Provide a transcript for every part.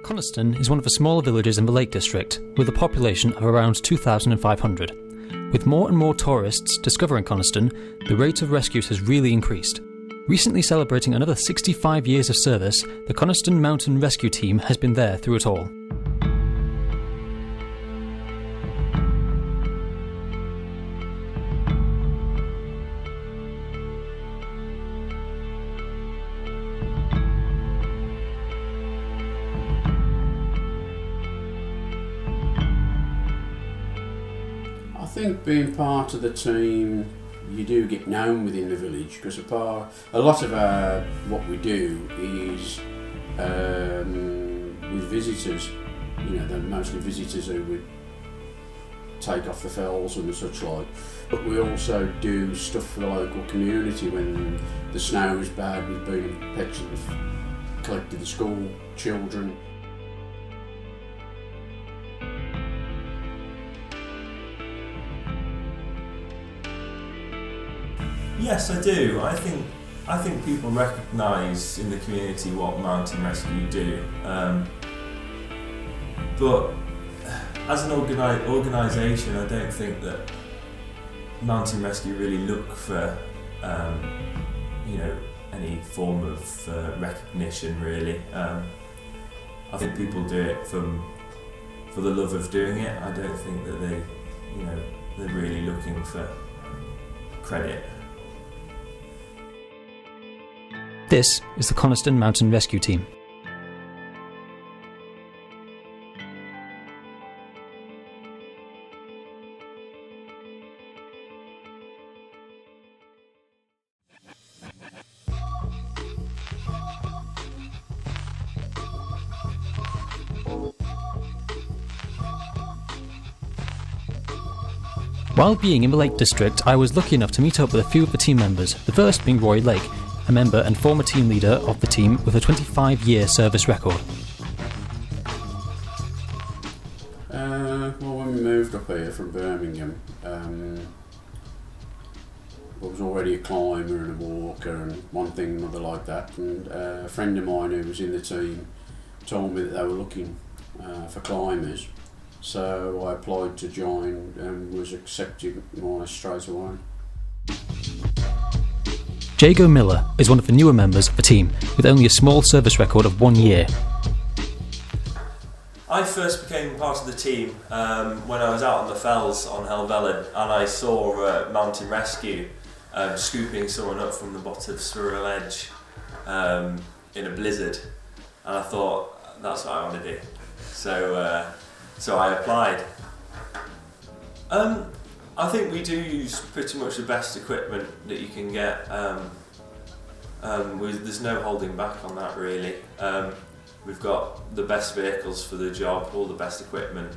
Coniston is one of the smaller villages in the Lake District, with a population of around 2,500. With more and more tourists discovering Coniston, the rate of rescues has really increased. Recently celebrating another 65 years of service, the Coniston Mountain Rescue Team has been there through it all. I think being part of the team, you do get known within the village, because a lot of what we do is with visitors. You know, they're mostly visitors who would take off the fells and such like. But we also do stuff for the local community when the snow is bad. We've been in pets that have collected the school children. Yes, I do. I think people recognise in the community what Mountain Rescue do, but as an organisation, I don't think that Mountain Rescue really look for any form of recognition. Really, I think people do it for the love of doing it. I don't think that they're really looking for credit. This is the Coniston Mountain Rescue Team. While being in the Lake District, I was lucky enough to meet up with a few of the team members, the first being Roy Lake, a member and former team leader of the team with a 25-year service record. Well, when we moved up here from Birmingham, I was already a climber and a walker and one thing and another like that, and a friend of mine who was in the team told me that they were looking for climbers, so I applied to join and was accepted more or less straight away. Jago Miller is one of the newer members of the team, with only a small service record of 1 year. I first became part of the team when I was out on the fells on Helvellyn, and I saw Mountain Rescue scooping someone up from the bottom of Swirl Edge in a blizzard, and I thought, that's what I want to do. So I applied. I think we do use pretty much the best equipment that you can get. There's no holding back on that, really. We've got the best vehicles for the job, all the best equipment.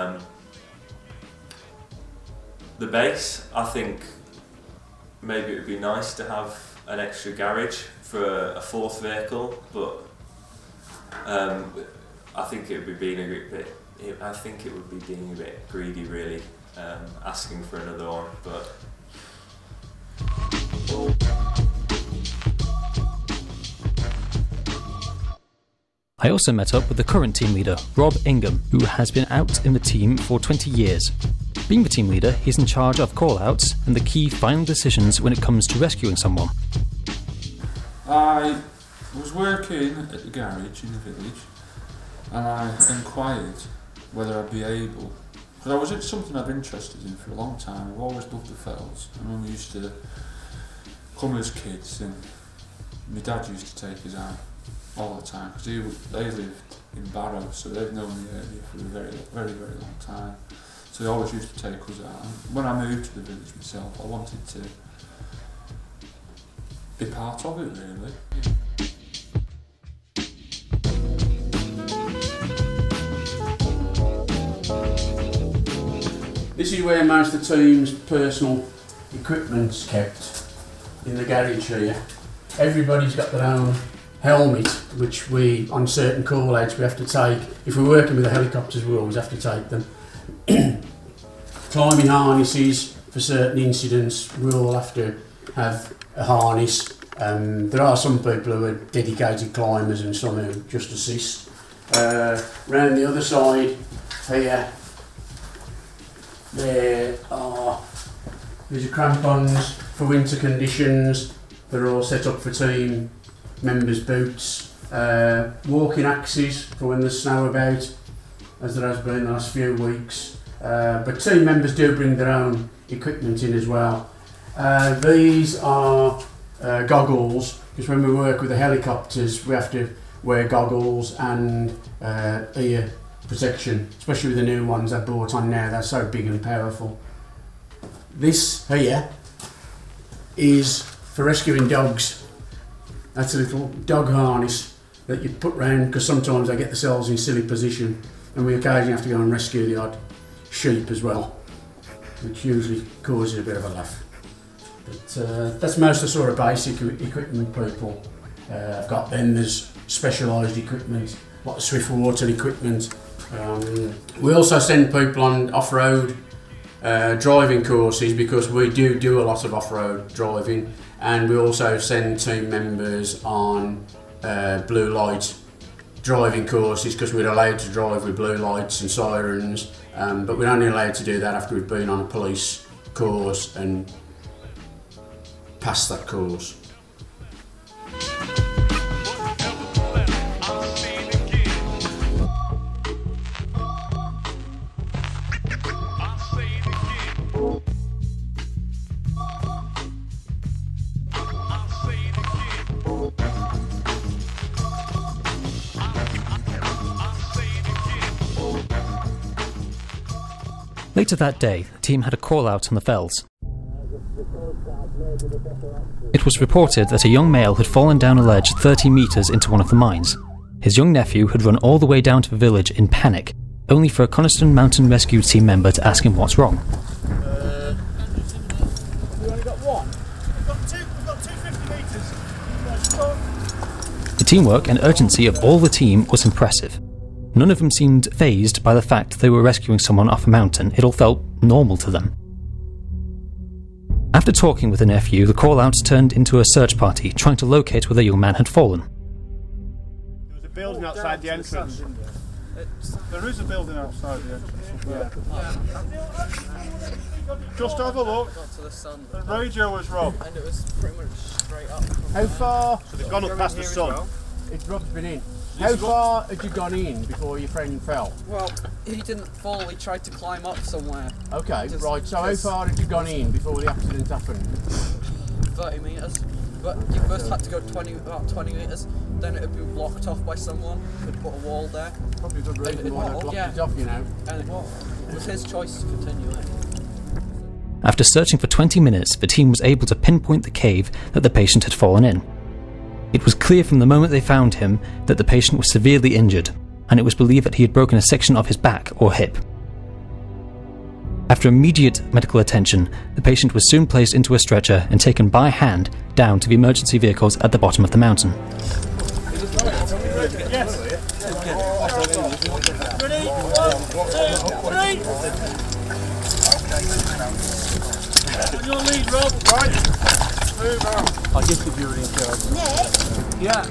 The base, I think maybe it would be nice to have an extra garage for a fourth vehicle, but I think it would be being a bit greedy, really. Asking for another one, but I also met up with the current team leader, Rob Ingham, who has been out in the team for 20 years. Being the team leader, he's in charge of call-outs and the key final decisions when it comes to rescuing someone. I was working at the garage in the village, and I inquired whether I'd be able, because it's something I've been interested in for a long time. I've always loved the fells, and when we used to come as kids, and my dad used to take us out all the time, because they lived in Barrow, so they've known the area for a very, very, very long time. So they always used to take us out. And when I moved to the village myself, I wanted to be part of it, really. This is where most of the team's personal equipment's kept, in the garage here. Everybody's got their own helmet, which we, on certain call-outs, we have to take. If we're working with the helicopters, we always have to take them. Climbing harnesses for certain incidents, we all have to have a harness. There are some people who are dedicated climbers and some who just assist. Round the other side here, these are crampons for winter conditions. They're all set up for team members' boots. Walking axes for when there's snow about, as there has been the last few weeks. But team members do bring their own equipment in as well. These are goggles, because when we work with the helicopters we have to wear goggles and ear protection, especially with the new ones I've brought on now. They're so big and powerful. This here is for rescuing dogs. That's a little dog harness that you put round, because sometimes they get themselves in silly position, and we occasionally have to go and rescue the odd sheep as well, which usually causes a bit of a laugh. But that's most of the sort of basic equipment people have got. Then there's specialised equipment, like swift water equipment. We also send people on off-road driving courses, because we do a lot of off-road driving, and we also send team members on blue light driving courses, because we're allowed to drive with blue lights and sirens, but we're only allowed to do that after we've been on a police course and passed that course. Later that day, the team had a call out on the fells. It was reported that a young male had fallen down a ledge 30 metres into one of the mines. His young nephew had run all the way down to the village in panic, only for a Coniston Mountain Rescue Team member to ask him what's wrong. We only got one. We've got 250 metres. The teamwork and urgency of all the team was impressive. None of them seemed fazed by the fact they were rescuing someone off a mountain. It all felt normal to them. After talking with the nephew, the call-outs turned into a search party, trying to locate where the young man had fallen. There was a building outside the entrance. There is a building outside the entrance. Just have a look. The radio was robbed. And it was pretty much straight up. How far? So they've gone up past the sun. It's Rob's been in. How far had you gone in before your friend fell? Well, he didn't fall, he tried to climb up somewhere. Okay, right, so how far had you gone in before the accident happened? 30 metres. But you first had to go about 20 metres, then it had been blocked off by someone who'd put a wall there. Probably a good reason why they blocked it off, you know. And it was his choice to continue it. After searching for 20 minutes, the team was able to pinpoint the cave that the patient had fallen in. It was clear from the moment they found him that the patient was severely injured, and it was believed that he had broken a section of his back or hip. After immediate medical attention, the patient was soon placed into a stretcher and taken by hand down to the emergency vehicles at the bottom of the mountain. Ready? 1, 2, 3! Your lead, Rob. Right. Move on. I'll just give you an intro. Nick? Yeah.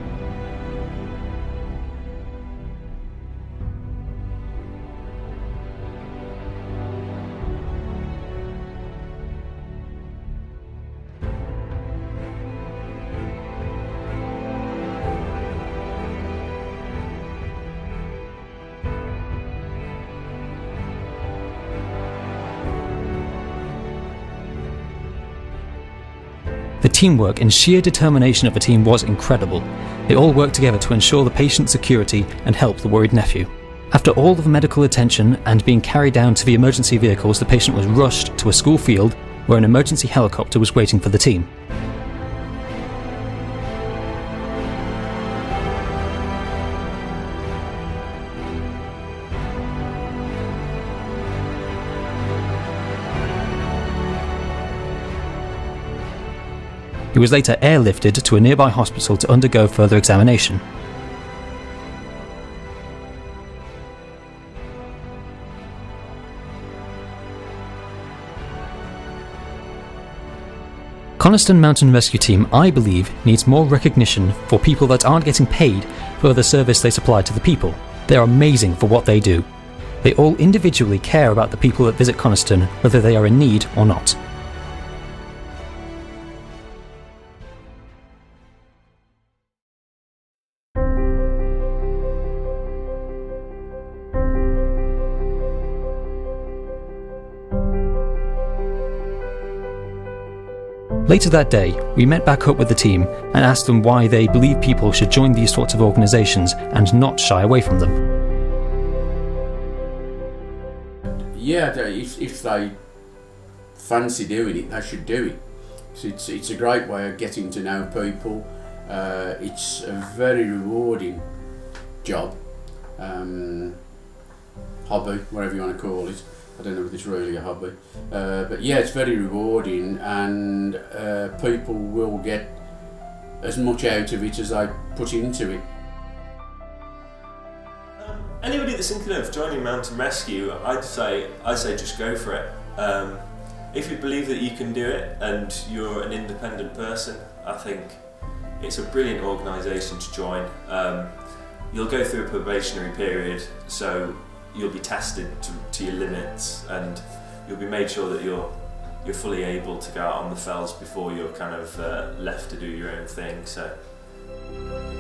The teamwork and sheer determination of the team was incredible. They all worked together to ensure the patient's security and help the worried nephew. After all of the medical attention and being carried down to the emergency vehicles, the patient was rushed to a school field where an emergency helicopter was waiting for the team. He was later airlifted to a nearby hospital to undergo further examination. Coniston Mountain Rescue Team, I believe, needs more recognition for people that aren't getting paid for the service they supply to the people. They are amazing for what they do. They all individually care about the people that visit Coniston, whether they are in need or not. Later that day, we met back up with the team and asked them why they believe people should join these sorts of organisations and not shy away from them. Yeah, if they fancy doing it, they should do it. So it's a great way of getting to know people. It's a very rewarding job, hobby, whatever you want to call it. I don't know if it's really a hobby, but yeah, it's very rewarding, and people will get as much out of it as they put into it. Anybody that's thinking of joining Mountain Rescue, I'd say just go for it. If you believe that you can do it and you're an independent person, I think it's a brilliant organisation to join. You'll go through a probationary period, so you'll be tested to your limits, and you'll be made sure that you're fully able to go out on the fells before you're kind of left to do your own thing. So.